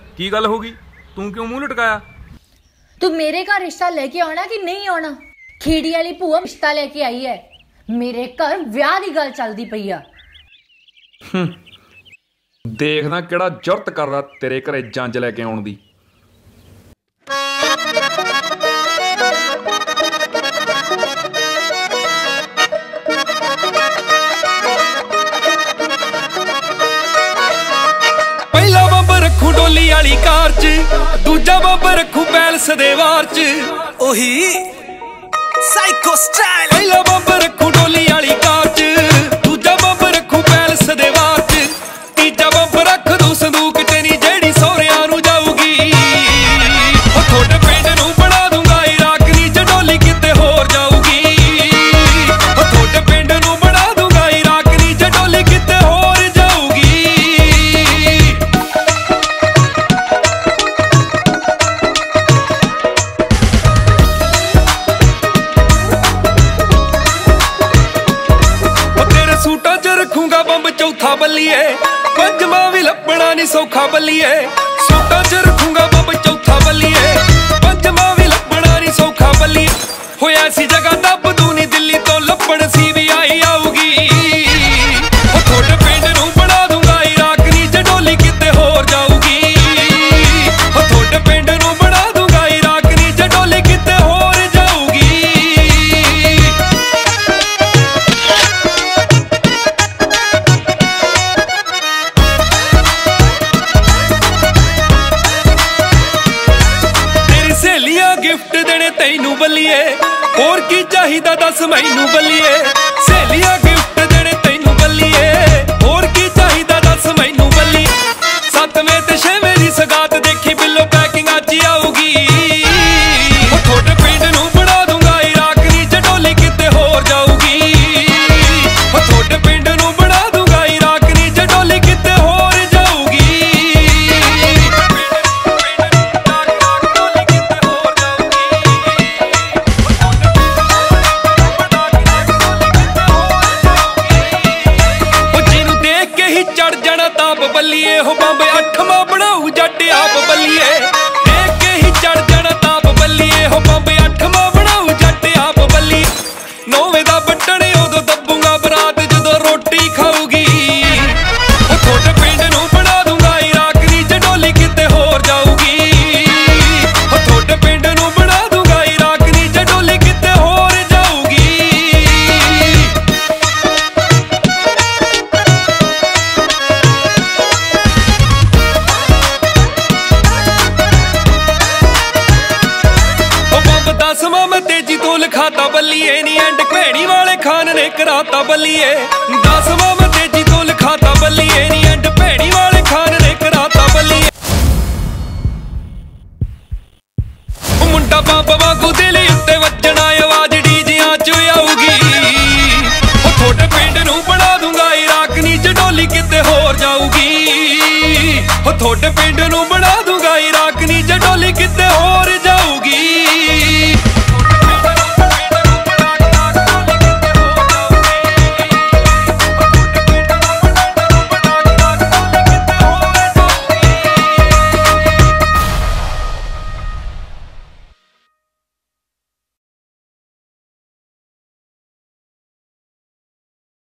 की गल होगी? तू क्यों मुंह लटकाया? तू मेरे घर रिश्ता लेके आना कि नहीं आना? खीड़ी वाली भूआ रिश्ता लेके आई है। मेरे घर विआह दी गल चलदी पई आ। देखना किहड़ा जुरत करदा तेरे घरे जंज लेके आउण दी। पहला बंब रखू डोली वाली कार च, दूजा बंब रखू पैलस दे वार च, ओही साइको स्टाइल। पहला बंब रखू डोली वाली कार च, दूजा बंब रखू पैलस दे वार च, तीजा बंब रख दू संदूक च नी जेड़ी सोहरियां नू जाऊगी। ओ थोड़े पिंड नू बना दूंगा इराक नी च डोली किते होर जाऊगी। ओ थोड़े पिंड नू बना दूंगा इराक नी च डोली किते होर जाऊगी। सूटा च रखूंगा बंब चौथा बल्लिए, पंजवा भी लपना नहीं सौखा बल्लिए। सूटा च रखूंगा बंब चौथा बल्लिए, पंजवा भी लपना नहीं सौखा बल्लिए। हो ऐसी जगह दब दूनी दिल्ली तो लपड़ सी भी आई आऊगी। हो थोड़े पिंड नू बना दूंगा इराक नी च डोली किते होर जाऊगी। हो थोड़े पिंड नू बना दूंगा इराक नी च डोली किते होर जाऊगी। गिफ्ट देने तैनू बल्लिए, होर की चाहिदा दस मैनू बल्लिए। सहेलियां गिफ्ट देने तैनू बल्लिए, होर की चाहिदा दस मैनू बल्लिए। सतवें ते छेवें दी सगात देखी बिल्लो पैकिंग अज ही आऊगी। ओ थोड़े पिंड नू बना दूंगा इराक नी च डोली किते होर जाऊगी। ओ थोड़े पिंड नू बना दूंगा इराक नी च डोली किते होर जाऊगी। चढ़ जाना ताप बल्लिए, हो बंब अठवां बनाऊ जट आप बल्लिए। देख के ही चढ़ जाना ताप बल्लिए, हो बंब अठवां बनाऊ जट आप बल्लिए। नौवें दा बटन उदों दबूंगा बरात जदों रोटी खाऊगी। ओ थोड़े पिंड नू बना दूंगा इराक नी च डोली किते होर जाऊगी। ओ थोड़े पिंड नू बना दूंगा इराक नी च डोली किते होर जाऊगी। दसवां मैं तेजी तो लिखाता बल्लिए नी एंड भेड़ी वाले खान ने कराता बल्लिए। दसवां मैं तेजी तो लिखाता बल्लिए नी एंड भेड़ी वाले खान ने कराता बल्लिए। मुंडा बंब वांगू दिल उत्ते वजना आवाज डीजियां च आऊगी। ओ थोड़े पिंड नू बना दूंगा इराक नी च डोली किते होर जाऊगी। ओ थोड़े पिंड नू बना दूंगा इराक नी च डोली किते होर